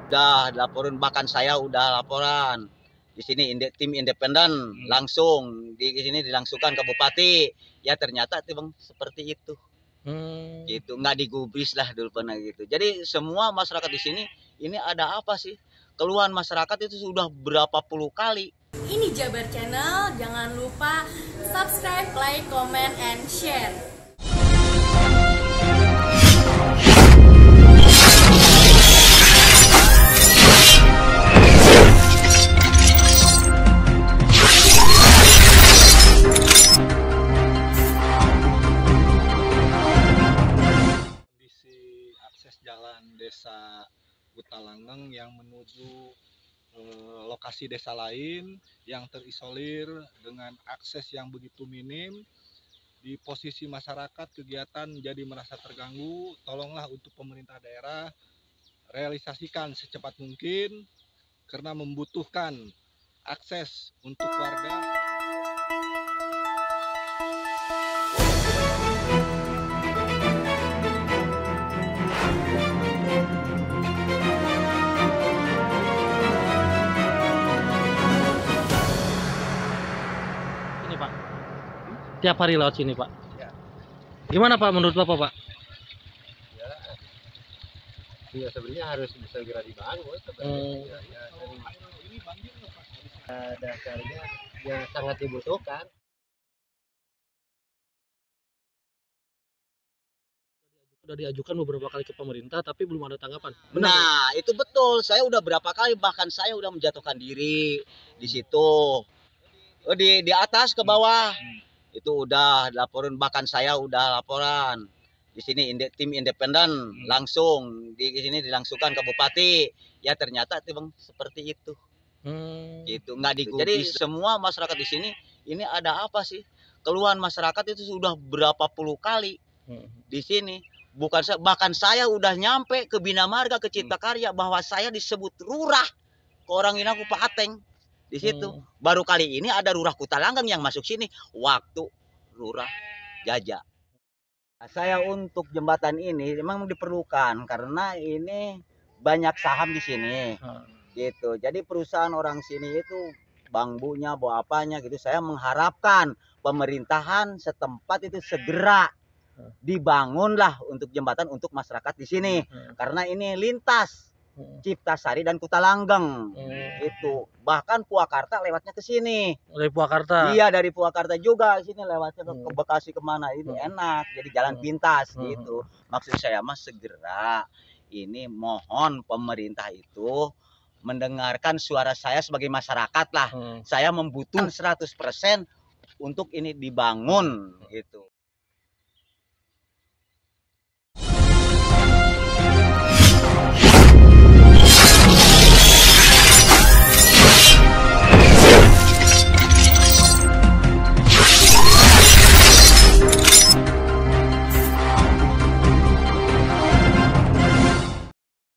Udah laporan, bahkan saya udah laporan. Di sini tim independen langsung di sini dilangsungkan ke bupati. Ya ternyata Bang seperti itu. Gitu, nggak digubris lah dulu pernah gitu. Jadi semua masyarakat di sini ini ada apa sih? Keluhan masyarakat itu sudah berapa puluh kali. Ini Jabar Channel, jangan lupa subscribe, like, comment, and share. Kondisi akses jalan desa Kutalanggeng yang menuju lokasi desa lain yang terisolir dengan akses yang begitu minim. Di posisi masyarakat kegiatan jadi merasa terganggu. Tolonglah untuk pemerintah daerah realisasikan secepat mungkin karena membutuhkan akses untuk warga. Ini Pak, tiap hari lewat sini Pak. Ya. Gimana Pak menurut Bapak Pak? Ya sebenarnya harus segera dibangun sebenarnya. Dasarnya yang sangat dibutuhkan. Sudah diajukan beberapa kali ke pemerintah tapi belum ada tanggapan. Benar? Nah, itu betul. Saya udah berapa kali, bahkan saya udah menjatuhkan diri di situ. Di atas ke bawah. Itu udah laporan, bahkan saya udah laporan. Di sini tim independen langsung di sini dilangsungkan ke bupati. Ya ternyata Bang seperti itu. Gitu, nggak digubris. Jadi semua masyarakat di sini ini ada apa sih? Keluhan masyarakat itu sudah berapa puluh kali di sini. Bukan bahkan saya udah nyampe ke Bina Marga, ke Cipta Karya, bahwa saya disebut lurah ke orang Inaku Pak Ateng di situ. Baru kali ini ada lurah Kutalanggeng yang masuk sini waktu lurah Jaja. Nah, saya untuk jembatan ini memang diperlukan karena ini banyak saham di sini. Gitu. Jadi perusahaan orang sini itu bambunya, bawa apanya gitu. Saya mengharapkan pemerintahan setempat itu segera dibangunlah untuk jembatan untuk masyarakat di sini. Karena ini lintas Ciptasari dan Kutalanggeng. Itu. Bahkan Purwakarta lewatnya ke sini. Dari Purwakarta. Iya, dari Purwakarta juga sini lewatnya ke Bekasi kemana itu enak. Jadi jalan pintas gitu. Maksud saya mah segera ini mohon pemerintah itu mendengarkan suara saya sebagai masyarakat lah. Saya membutuhkan 100% untuk ini dibangun gitu.